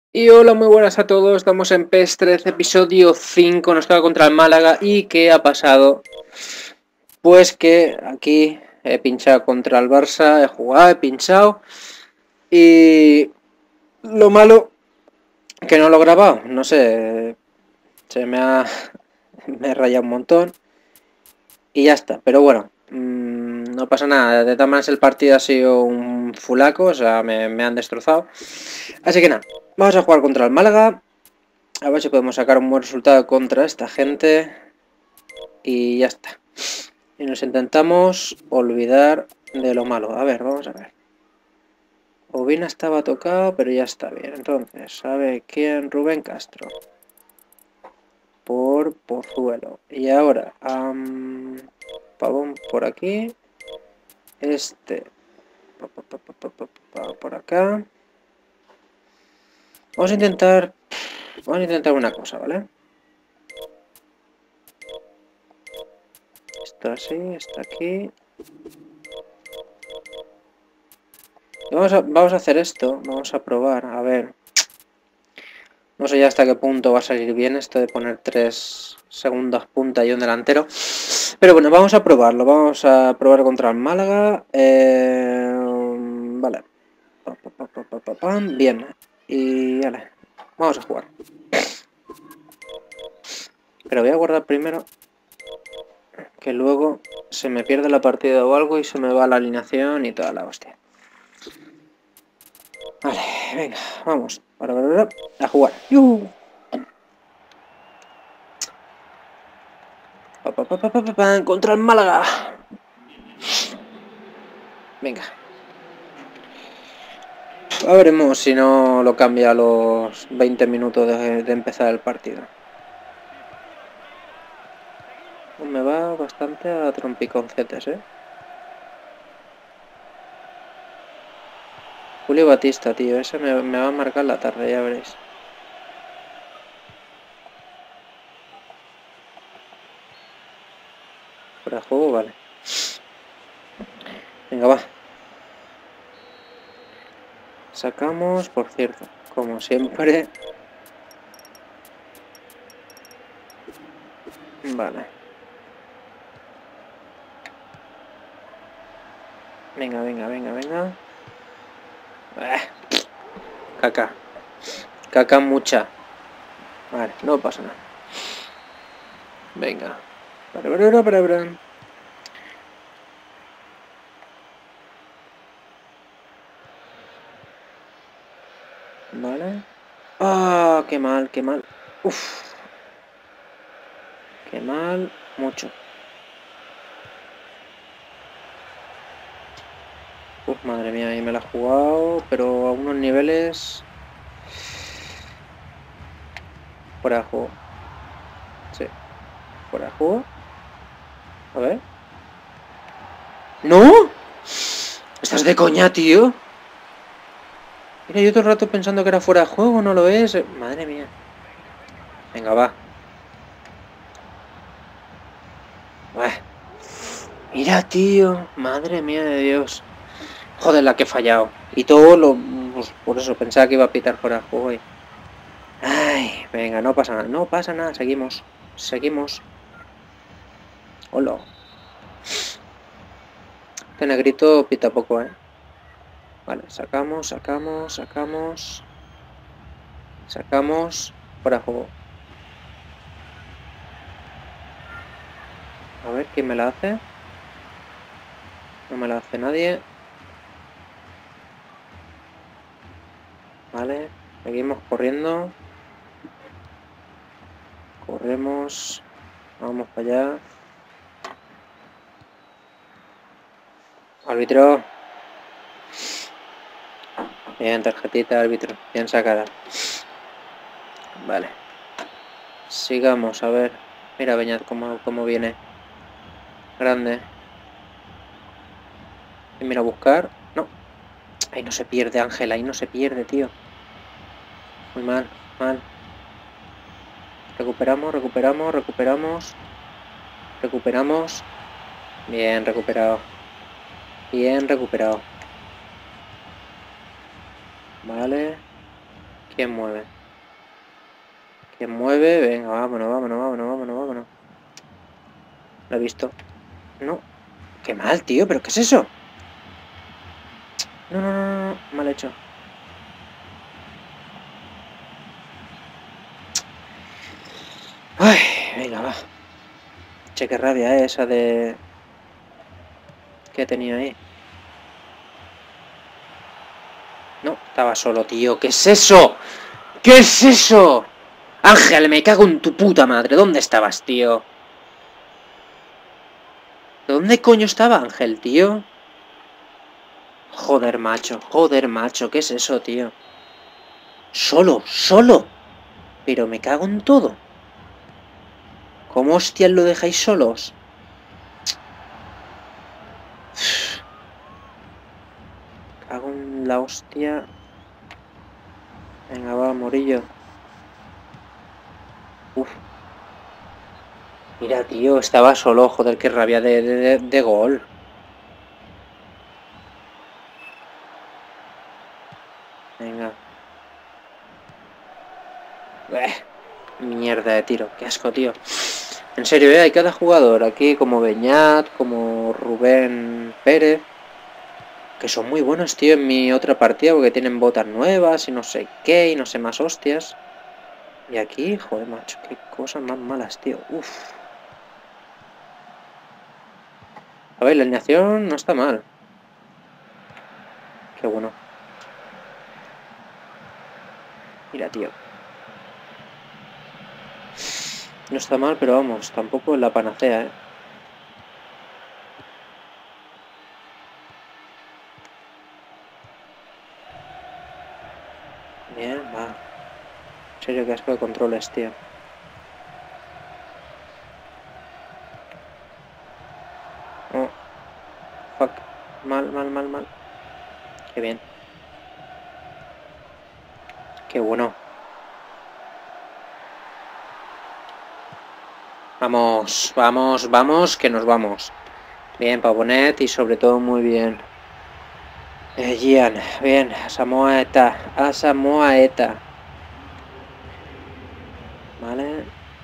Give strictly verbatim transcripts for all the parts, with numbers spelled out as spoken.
Y hola, muy buenas a todos, estamos en PES trece, episodio cinco, nos toca contra el Málaga. ¿Y qué ha pasado? Pues que aquí he pinchado contra el Barça, he jugado, he pinchado. Y lo malo, que no lo he grabado, no sé, se me ha, me he rayado un montón. Y ya está, pero bueno, mmm, no pasa nada, de todas maneras el partido ha sido un fulaco, o sea, me, me han destrozado. Así que nada, vamos a jugar contra el Málaga. A ver si podemos sacar un buen resultado contra esta gente. Y ya está. Y nos intentamos olvidar de lo malo. A ver, vamos a ver. Ovina estaba tocado, pero ya está bien. Entonces, ¿sabe quién? Rubén Castro. Por Pozuelo. Y ahora, um, Pavón por aquí. Este. Por acá. Vamos a intentar... Vamos a intentar una cosa, ¿vale? Esto así, está aquí. Vamos a, vamos a hacer esto. Vamos a probar, a ver. No sé ya hasta qué punto va a salir bien esto de poner tres segundas punta y un delantero. Pero bueno, vamos a probarlo. Vamos a probar contra el Málaga. Eh, vale. Bien. Y vale. Vamos a jugar. Pero voy a guardar primero, que luego se me pierde la partida o algo y se me va la alineación y toda la hostia. Vale, venga, vamos. A jugar. ¡Yuhu! Pa, pa, pa, pa, pa, pa, contra el Málaga. Venga. A veremos si no lo cambia a los veinte minutos de, de empezar el partido. Me va bastante a trompiconcetes, ¿eh? Julio Batista, tío. Ese me, me va a marcar la tarde, ya veréis. Fuera de juego, vale. Venga, va. Sacamos, por cierto, como siempre. Vale. Venga, venga, venga, venga. Eh. Caca. Caca mucha. Vale, no pasa nada. Venga. Para, para, para, para. Vale. Ah, qué mal, qué mal. Uf. Qué mal. Mucho. Uf, madre mía, ahí me la he jugado, pero a unos niveles... Fuera de juego. Sí. Fuera de juego. A ver. ¡No! ¿Estás de coña, tío? Mira, yo todo el rato pensando que era fuera de juego, no lo es. Madre mía. Venga, va. Bah. Mira, tío. Madre mía de Dios. Joder, la que he fallado. Y todo lo... Pues por eso pensaba que iba a pitar fuera de juego. Y... Ay, venga, no pasa nada. No pasa nada, seguimos. Seguimos. Hola. Este negrito pita poco, ¿eh? Vale, sacamos, sacamos, sacamos. Sacamos. Fuera de juego. A ver, ¿quién me la hace? No me la hace nadie. Vale, seguimos corriendo. Corremos. Vamos para allá. Árbitro. Bien, tarjetita, árbitro. Bien sacada. Vale. Sigamos, a ver. Mira, Beñat, cómo, cómo viene. Grande. Y mira, a buscar. No. Ahí no se pierde, Ángel. Ahí no se pierde, tío. Muy mal, mal. Recuperamos, recuperamos, recuperamos. Recuperamos. Bien, recuperado. Bien, recuperado. Vale. ¿Quién mueve? ¿Quién mueve? Venga, vámonos, vámonos, vámonos, vámonos, vámonos. Lo he visto. No. Qué mal, tío, ¿pero qué es eso? No, no, no, no, mal hecho. Ay, venga, va. Che, qué rabia eh, esa de... ¿Qué tenía ahí? No, estaba solo, tío. ¿Qué es eso? ¿Qué es eso? Ángel, me cago en tu puta madre. ¿Dónde estabas, tío? ¿Dónde coño estaba Ángel, tío? Joder, macho. Joder, macho. ¿Qué es eso, tío? Solo, solo. Pero me cago en todo. ¿Cómo hostias lo dejáis solos? Cago en la hostia. Venga, va, Morillo. Uf. Mira, tío, estaba solo, joder, qué rabia de, de, de gol. Venga. Eh, mierda de tiro, qué asco, tío. En serio, ¿eh? Hay cada jugador aquí, como Beñat, como Rubén Pérez, que son muy buenos, tío, en mi otra partida, porque tienen botas nuevas y no sé qué, y no sé más hostias. Y aquí, joder, macho, qué cosas más malas, tío. Uf. A ver, la alineación no está mal. Qué bueno. Mira, tío. No está mal, pero vamos, tampoco es la panacea, ¿eh? Bien, va. En serio, qué asco de controles, tío. Oh. Fuck. Mal, mal, mal, mal. Qué bien. Qué bueno. Vamos, vamos, vamos, que nos vamos. Bien, Pavonet y sobre todo muy bien. Eh, Gian, bien, a Samoa Eta, a Samoa Eta. Vale.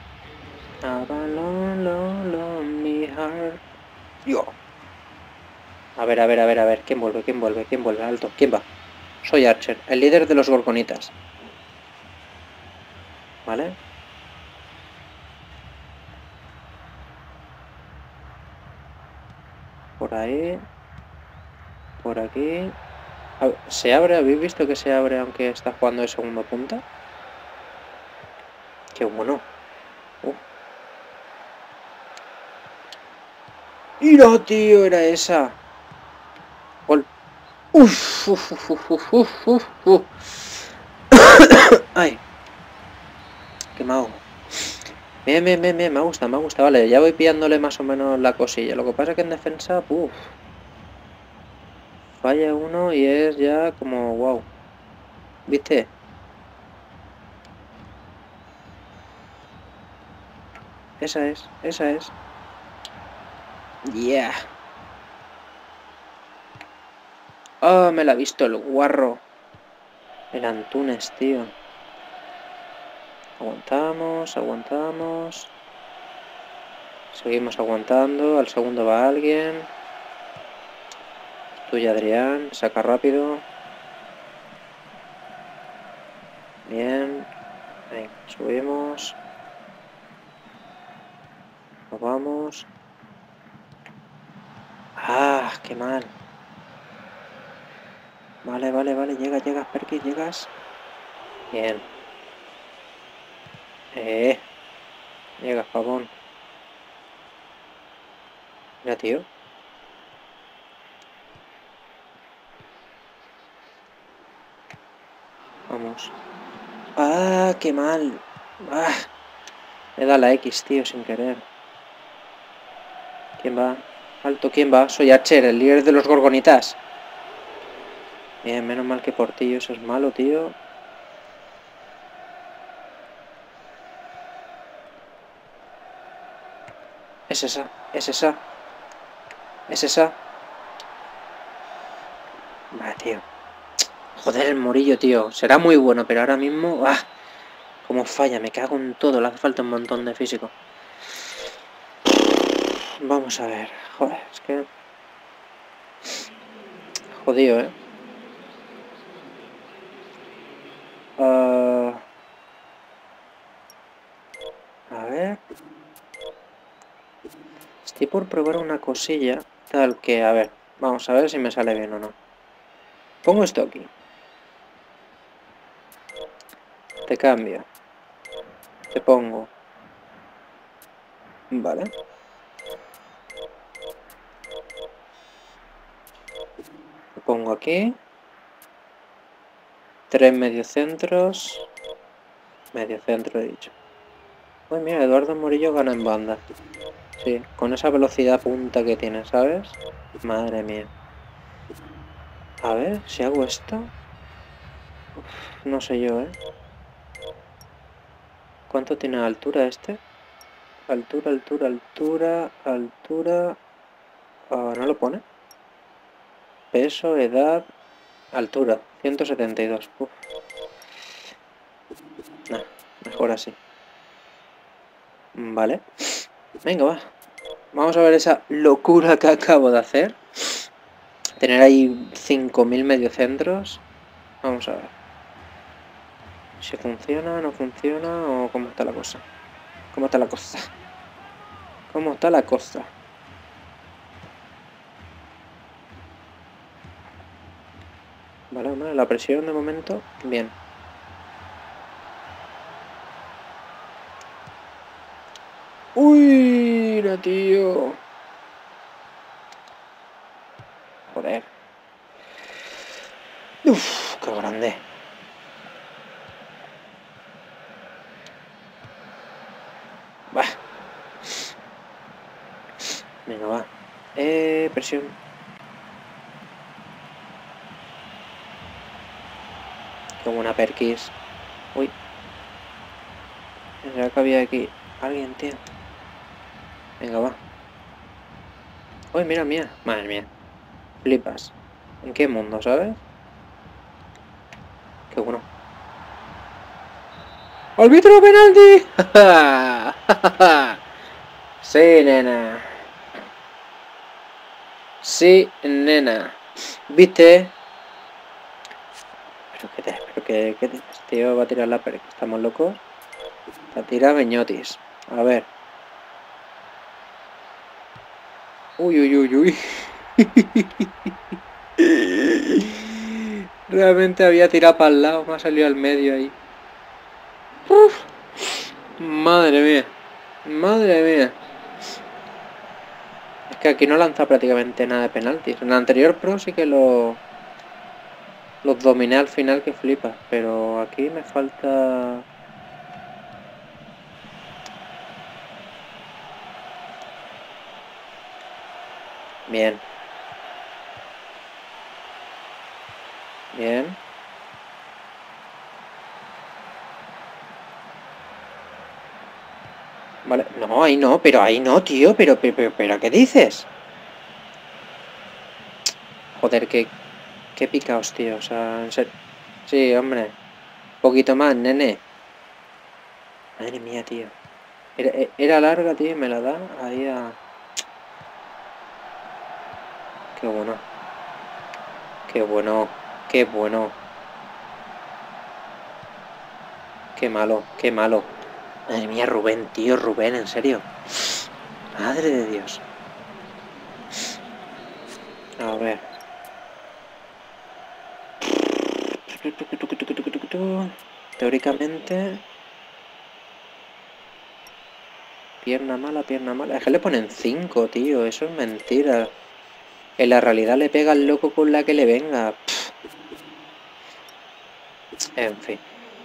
Mi heart. Yo. A ver, a ver, a ver, a ver. ¿Quién vuelve? ¿Quién vuelve? ¿Quién vuelve? Alto. ¿Quién va? Soy Archer, el líder de los Gorgonitas. ¿Vale? Por ahí. Por aquí. A ver, ¿se abre? ¿Habéis visto que se abre aunque está jugando de segunda punta? Qué bueno. Uh. ¡Mira, tío! Era esa. Gol. Uf, uf, uf, uf, uf, uf, uf. Ay. Quemado. Bien, bien, bien, bien, me gusta, me gusta. Vale, ya voy pillándole más o menos la cosilla. Lo que pasa es que en defensa, uff. Falla uno y es ya como wow. ¿Viste? Esa es, esa es. Yeah. Oh, me la ha visto el guarro. El Antunes, tío. Aguantamos, aguantamos. Seguimos aguantando. Al segundo va alguien. Tuya, Adrián. Saca rápido. Bien. Venga, subimos. Nos vamos. Ah, qué mal. Vale, vale, vale. Llega, llegas, Perky, llegas. Bien. Eh. Llegas, pavón. Mira, tío. Vamos. Ah, qué mal. Ah. Le da la X, tío, sin querer. ¿Quién va? Alto, ¿quién va? Soy Archer, el líder de los Gorgonitas. Bien, menos mal que por ti, eso es malo, tío. Es esa, es esa. Es esa. Vale, tío. Joder, el Murillo, tío. Será muy bueno, pero ahora mismo... ¡Ah! Como falla, me cago en todo. Le hace falta un montón de físico. Vamos a ver. Joder, es que... Jodido, ¿eh? Uh... A ver... Estoy por probar una cosilla. Tal que, a ver... Vamos a ver si me sale bien o no. Pongo esto aquí. Te cambio. Te pongo. Vale. Te pongo aquí. Tres mediocentros. Mediocentro he dicho. Uy, mira, Eduardo Murillo gana en banda. Sí, con esa velocidad punta que tiene, ¿sabes? Madre mía. A ver, si hago esto... Uf, no sé yo, ¿eh? ¿Cuánto tiene de altura este? Altura, altura, altura, altura... Oh, ¿no lo pone? Peso, edad... Altura, ciento setenta y dos. Uf. Nah, mejor así. Vale. Venga, va. Vamos a ver esa locura que acabo de hacer. Tener ahí cinco mil mediocentros. Vamos a ver. Si funciona, no funciona o cómo está la cosa. ¿Cómo está la cosa? ¿Cómo está la cosa? Vale, vale, la presión de momento, bien. Uy, no, tío. Joder. Uf, qué grande. Va. Venga, va. Eh, presión. Qué buena perquis. Uy. Ya que había aquí alguien, tío. Venga, va. Uy, mira, mía. Madre mía. Flipas. ¿En qué mundo, sabes? Qué bueno. ¡Árbitro penalti! Sí, nena. Sí, nena. ¿Viste? Pero que te, pero que, que te, tío va a tirar la perca. ¿Estamos locos? La tira Beñotis. A ver. Uy, uy, uy, uy. Realmente había tirado para el lado. Me ha salido al medio ahí. Uf. Madre mía. Madre mía. Es que aquí no lanza prácticamente nada de penaltis. En el anterior Pro sí que lo... Los dominé al final que flipa. Pero aquí me falta... Bien. Bien. Vale. No, ahí no, pero ahí no, tío. Pero, pero, pero, pero ¿qué dices? Joder, qué... Qué picaos, tío. O sea, en serio. Sí, hombre. Un poquito más, nene. Madre mía, tío. Era, era larga, tío, y me la da ahí a... Qué bueno. Qué bueno. Qué bueno. Qué malo, qué malo. Madre mía, Rubén, tío, Rubén, en serio. Madre de Dios. A ver. Teóricamente... Pierna mala, pierna mala. Es que le ponen cinco, tío. Eso es mentira. En la realidad le pega el loco con la que le venga. Pff. En fin.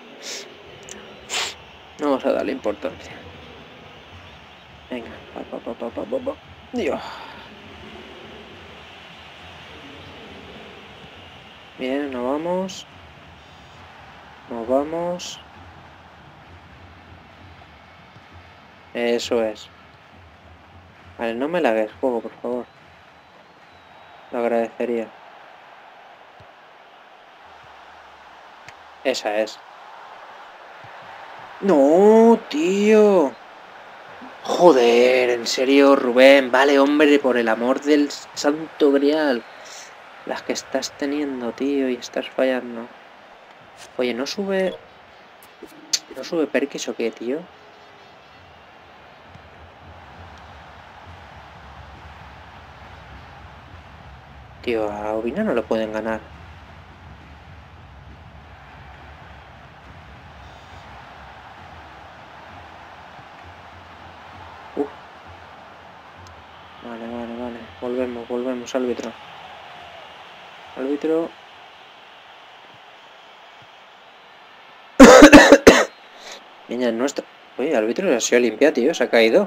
No vamos a darle importancia. Venga. Pa, pa, pa, pa, pa, pa. Dios. Bien, nos vamos. Nos vamos. Eso es. Vale, no me lagues juego, por favor. Lo agradecería. Esa es. No, tío. Joder, en serio, Rubén. Vale, hombre, por el amor del santo grial. Las que estás teniendo, tío, y estás fallando. Oye, ¿no sube... ¿No sube Perkis o qué, tío? Tío, a Obina no lo pueden ganar. Uh. Vale, vale, vale. Volvemos, volvemos, árbitro. Árbitro. Niña, es nuestra. Oye, el árbitro se ha sido limpia, tío. Se ha caído.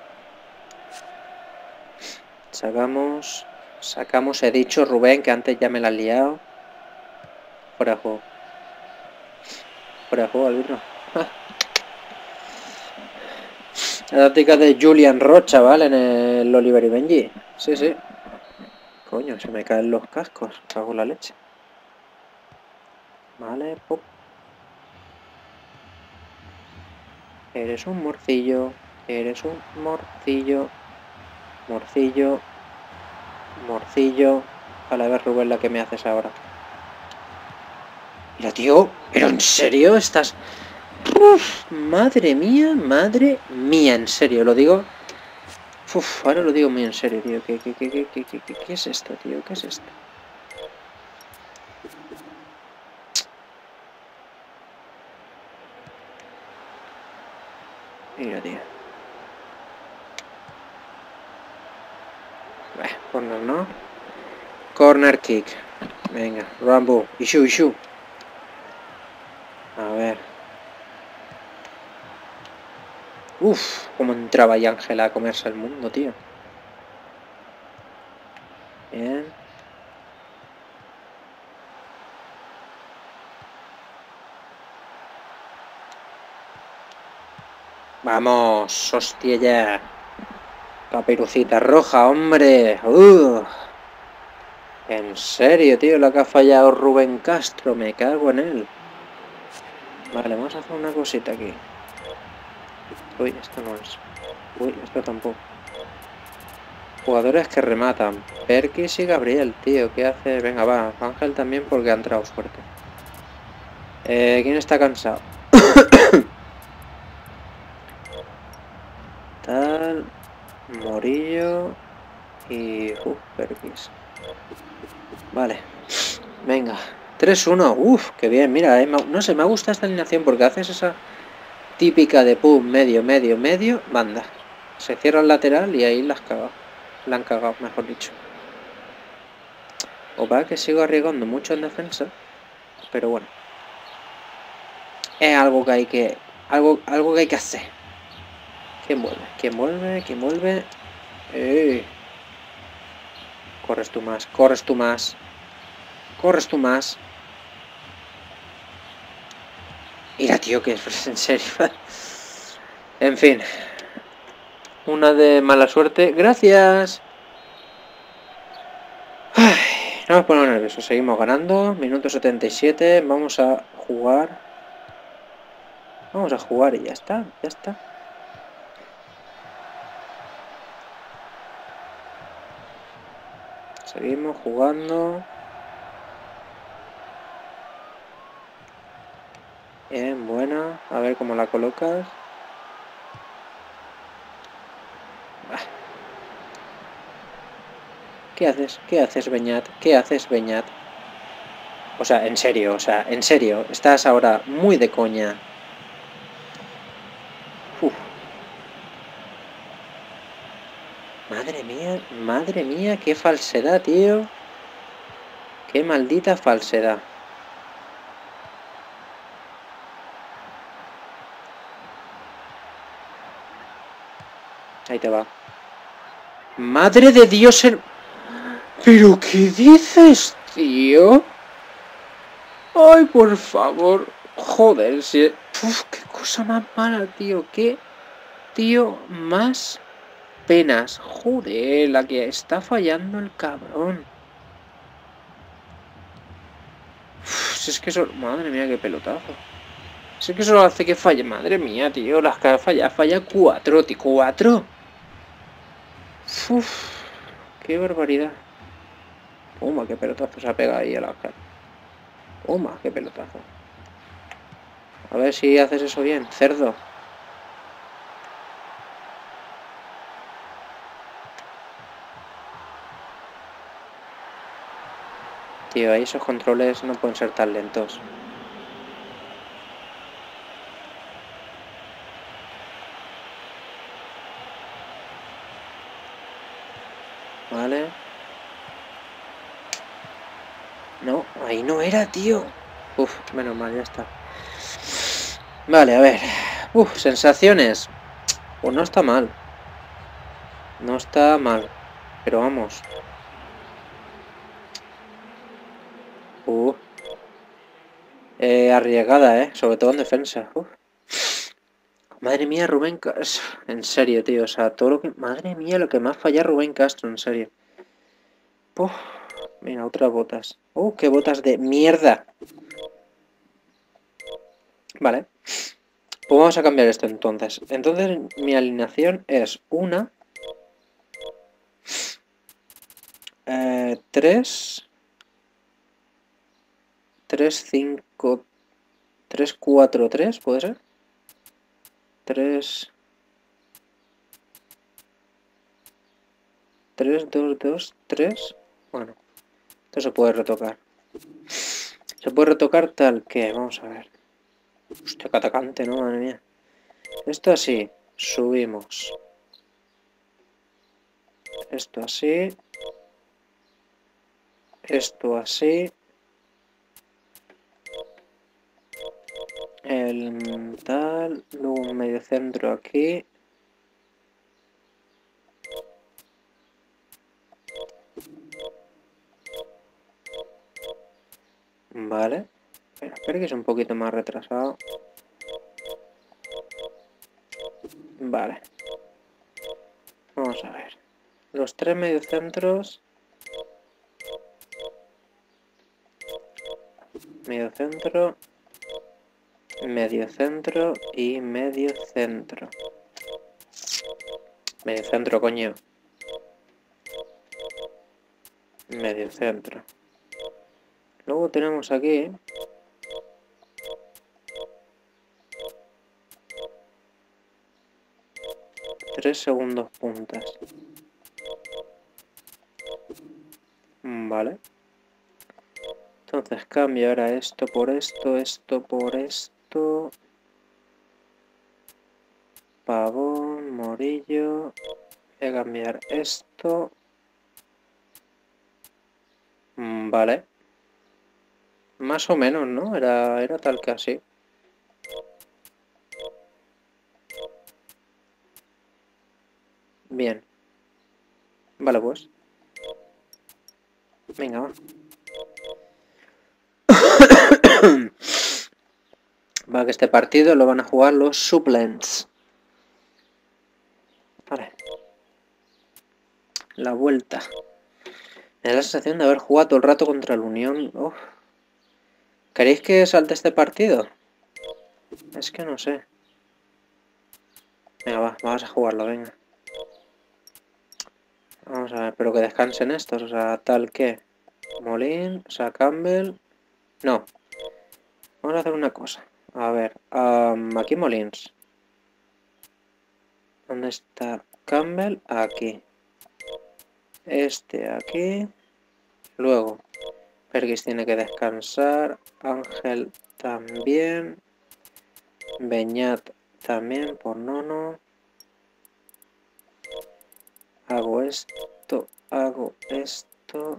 Sacamos... Sacamos, he dicho, Rubén, que antes ya me la has liado. Fuera de juego. Fuera de juego, árbitro. La táctica de Julian Rocha, ¿vale? En el Oliver y Benji. Sí, sí. Coño, se me caen los cascos. Cago en la leche. Vale, pop. Eres un morcillo. Eres un morcillo. Morcillo. Morcillo. Vale, a ver, Rubén, la que me haces ahora. Mira, tío. ¿Pero en serio estás...? Uf, madre mía, madre mía, en serio, lo digo. Uf, ahora lo digo muy en serio, tío. ¿Qué, qué, qué, qué, qué, qué, qué, qué es esto, tío? ¿Qué es esto? Mira, tío. Bah, corner, ¿no? Corner kick. Venga, Rambo. Ishu, Ishu. A ver. Uf, cómo entraba ahí Ángela a comerse el mundo, tío. Bien. Vamos, hostia ya. Caperucita roja, hombre. Uh. En serio, tío, lo que ha fallado Rubén Castro. Me cago en él. Vale, vamos a hacer una cosita aquí. Uy, esto no es. Uy, esto tampoco. Jugadores que rematan. Perkis y Gabriel, tío. ¿Qué hace? Venga, va. Ángel también porque ha entrado fuerte. Eh, ¿Quién está cansado? Tal. Morillo. Y... Uf, Perkis. Vale. Venga. tres uno. Uf, qué bien. Mira, eh, no sé, me gusta esta alineación porque haces esa típica de pum, medio, medio, medio, banda. Se cierra el lateral y ahí las caga. La han cagado, mejor dicho. O va que sigo arriesgando mucho en defensa. Pero bueno. Es algo que hay que... Algo, algo que hay que hacer. ¿Quién vuelve? ¿Quién vuelve? ¿Quién vuelve? ¡Eh! Corres tú más, corres tú más. Corres tú más. Mira, tío, que es en serio. En fin. Una de mala suerte. Gracias. Ay, no nos ponemos nerviosos. Seguimos ganando. Minuto setenta y siete. Vamos a jugar. Vamos a jugar y ya está. Ya está. Seguimos jugando. Bien, buena. A ver cómo la colocas. ¿Qué haces? ¿Qué haces, Beñat? ¿Qué haces, Beñat? O sea, en serio, o sea, en serio. Estás ahora muy de coña. Uf. Madre mía, madre mía, qué falsedad, tío. Qué maldita falsedad. Ahí te va. Madre de Dios, el... ¿Pero qué dices, tío? Ay, por favor. Joder, si... Uf, qué cosa más mala, tío. Qué tío más penas. Joder, la que está fallando el cabrón. Uf, Si es que eso... Madre mía, qué pelotazo. Si es que eso hace que falle. Madre mía, tío. Las que falla, falla cuatro, tío. ¿Cuatro? Uf, qué barbaridad. Toma, qué pelotazo se ha pegado ahí el ángel. Toma, qué pelotazo. A ver si haces eso bien, cerdo. Tío, ahí esos controles no pueden ser tan lentos. Vale. No, ahí no era, tío. Uf, menos mal, ya está. Vale, a ver. Uf, sensaciones. Pues no está mal. No está mal. Pero vamos. Uh. Eh, arriesgada, eh. Sobre todo en defensa. Uf. Madre mía, Rubén Castro. En serio, tío. O sea, todo lo que... Madre mía, lo que más falla Rubén Castro, en serio. Uf. Mira, otras botas. Uh, qué botas de mierda. Vale. Pues vamos a cambiar esto entonces. Entonces mi alineación es una... Eh, tres... tres, cinco... tres, cuatro, tres, ¿puede ser? tres... tres, dos, dos, tres... Bueno, esto se puede retocar. Se puede retocar tal que... Vamos a ver. Hostia, qué atacante, ¿no? Madre mía. Esto así. Subimos. Esto así. Esto así. El tal. Luego un medio centro aquí. Vale. Espera, espera que es un poquito más retrasado. Vale. Vamos a ver. Los tres mediocentros. Medio centro. Medio centro y medio centro. Medio centro, coño. Medio centro. Luego tenemos aquí... Tres segundos puntas. Vale. Entonces cambio ahora esto por esto, esto por esto. Pavón, Morillo. Voy a cambiar esto. Vale. Más o menos, ¿no? Era, era tal que así. Bien. Vale, pues. Venga, va. Va, que este partido lo van a jugar los suplents. Vale. La vuelta. Me da la sensación de haber jugado todo el rato contra el Unión. Uf. ¿Queréis que salte este partido? Es que no sé. Venga, va, vamos a jugarlo, venga. Vamos a ver, pero que descansen estos, o sea, tal que... Molín, o sea, Campbell... No. Vamos a hacer una cosa. A ver, um, aquí Molins. ¿Dónde está Campbell? Aquí. Este aquí. Luego, Perkis tiene que descansar. Ángel también. Beñat también, por nono. Hago esto, hago esto.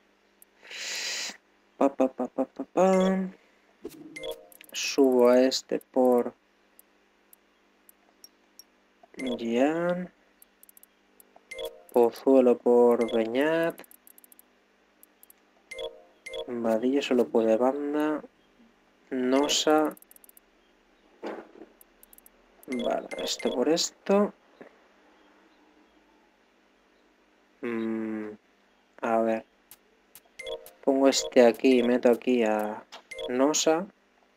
Pa, pa, pa, pa, pa, pa. Subo a este por Gian. Pozuelo por Beñat. Vadillo solo puede banda. Nosa. Vale, esto por esto. Mm, a ver. Pongo este aquí y meto aquí a Nosa.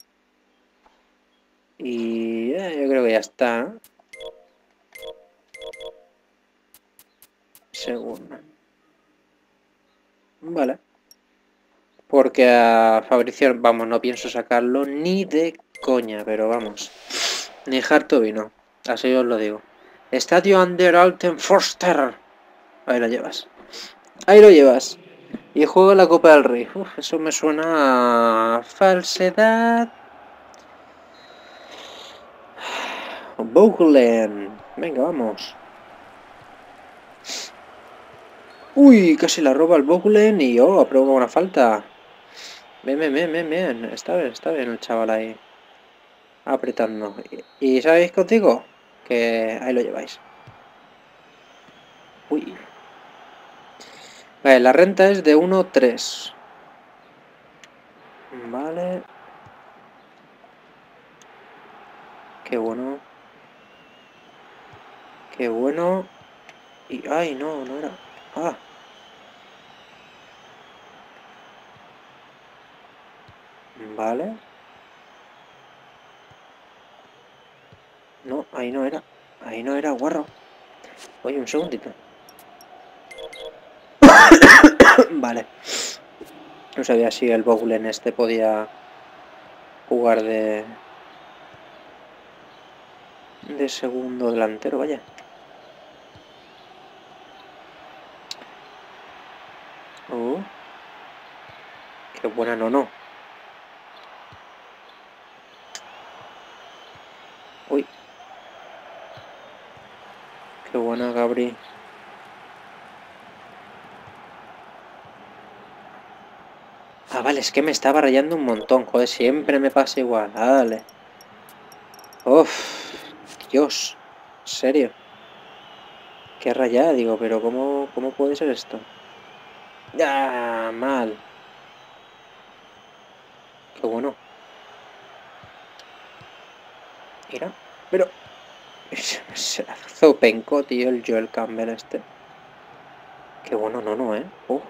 Y eh, yo creo que ya está, ¿no? Segunda. Vale. Porque a Fabricio, vamos, no pienso sacarlo ni de coña, pero vamos. Ni harto vino. Así os lo digo. Estadio Under Alten Forster. Ahí lo llevas. Ahí lo llevas. Y juego la Copa del Rey. Uf, eso me suena a falsedad. Bouglen. Venga, vamos. Uy, casi la roba el Bouglen y oh, ha provocado una falta. Bien, bien, bien, bien, bien. Está bien, está bien el chaval ahí. Apretando. ¿Y sabéis qué os digo? Que ahí lo lleváis. Uy. Vale, la renta es de uno tres. Vale. Qué bueno. Qué bueno. Y... ay, no, no era... ah. Vale. No, ahí no era. Ahí no era, guarro. Oye, un segundito. Vale. No sabía si el Bouglen este podía jugar de... de segundo delantero, vaya. Oh. Qué buena, no, no. Uy. Qué buena, Gabri. Ah, vale, es que me estaba rayando un montón. Joder, siempre me pasa igual. Vale. Uf. Dios. ¿En serio? Qué rayada, digo, pero ¿cómo, cómo puede ser esto? Ya, mal. Qué bueno. Mira. Pero... se hizo penco, tío, el Joel Campbell este. Qué bueno, no, no, ¿eh? Uh.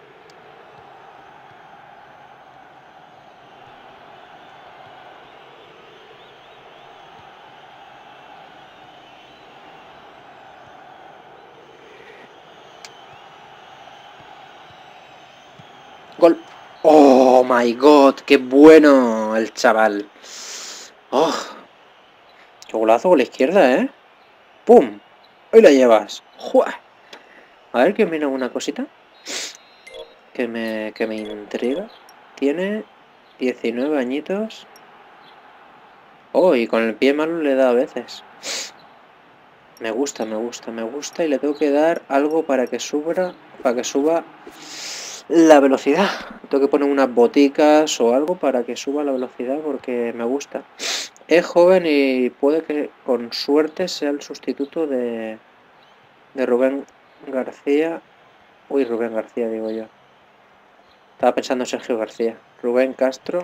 Gol. Oh my god, qué bueno el chaval. Oh, qué golazo con la izquierda, ¿eh? ¡Pum! Hoy la llevas. ¡Jua! A ver que mira una cosita que me, que me intriga. Tiene diecinueve añitos. Oh, y con el pie malo le da a veces. Me gusta, me gusta, me gusta. Y le tengo que dar algo para que suba, para que suba la velocidad. Tengo que poner unas boticas o algo para que suba la velocidad porque me gusta. Es joven y puede que con suerte sea el sustituto de, de Rubén García. Uy, Rubén García digo yo. Estaba pensando en Sergio García. Rubén Castro.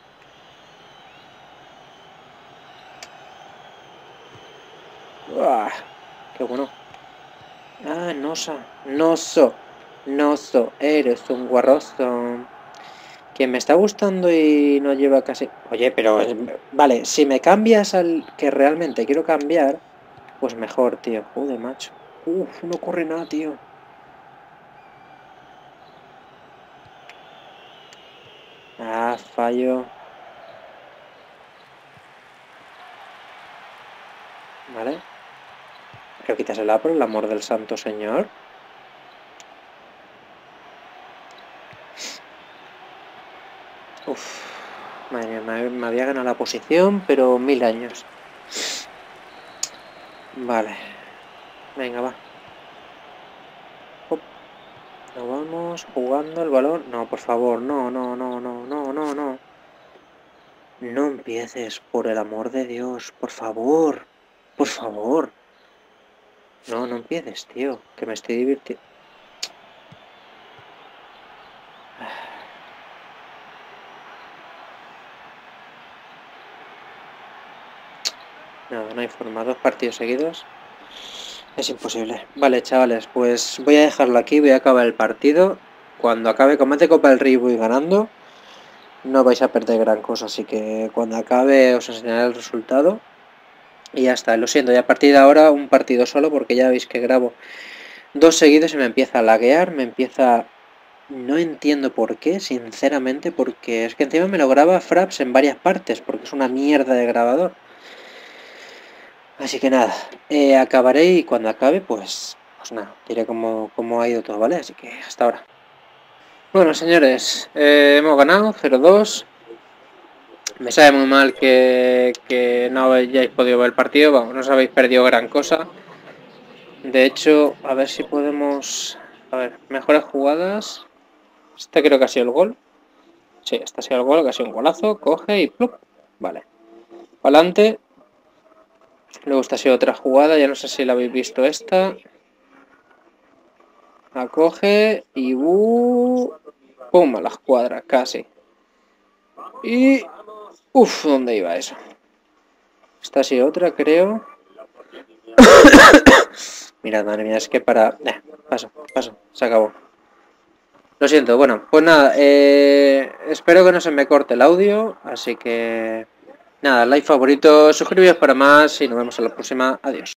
¡Uah! ¡Qué bueno! Ah, Nosa. Noso. Noso. Eres un guarroso. Quien me está gustando y no lleva casi... Oye, pero... vale, si me cambias al que realmente quiero cambiar, pues mejor, tío. Joder, macho. Uf, no ocurre nada, tío. Ah, fallo. Vale. Pero quítasela por el amor del santo señor. Uf. Madre mía, me había ganado la posición, pero mil años. Vale. Venga, va. Hop. Nos vamos jugando el balón. No, por favor, no, no, no, no, no, no, no. No empieces, por el amor de Dios, por favor. Por favor. No, no empieces, tío. Que me estoy divirtiendo. No, no hay forma. Dos partidos seguidos. Es imposible. Vale, chavales, pues voy a dejarlo aquí. Voy a acabar el partido. Cuando acabe combate Copa del Rey voy ganando. no vais a perder gran cosa, así que cuando acabe os enseñaré el resultado. Y ya está, lo siento, y a partir de ahora un partido solo, porque ya veis que grabo dos seguidos y me empieza a laguear, me empieza... No entiendo por qué, sinceramente, porque es que encima me lo graba Fraps en varias partes, porque es una mierda de grabador. Así que nada, eh, acabaré y cuando acabe, pues, pues nada, diré cómo, cómo ha ido todo, ¿vale? Así que hasta ahora. Bueno, señores, eh, hemos ganado cero dos. Me sabe muy mal que, que no hayáis podido ver el partido, vamos, no os habéis perdido gran cosa. De hecho, a ver si podemos... A ver, mejores jugadas. Este creo que ha sido el gol. Sí, este ha sido el gol, que ha sido un golazo. Coge y ¡plup! Vale. Adelante. Luego esta ha sido otra jugada, ya no sé si la habéis visto esta. La coge y... Uh, ¡pum! A las cuadras, casi. Y... Uf, ¿dónde iba eso? Esta ha sido otra, creo. Mirad, madre mía, es que para... Eh, paso, paso, se acabó. Lo siento, bueno, pues nada, eh, espero que no se me corte el audio, así que... Nada, like, favorito, suscribiros para más y nos vemos en la próxima. Adiós.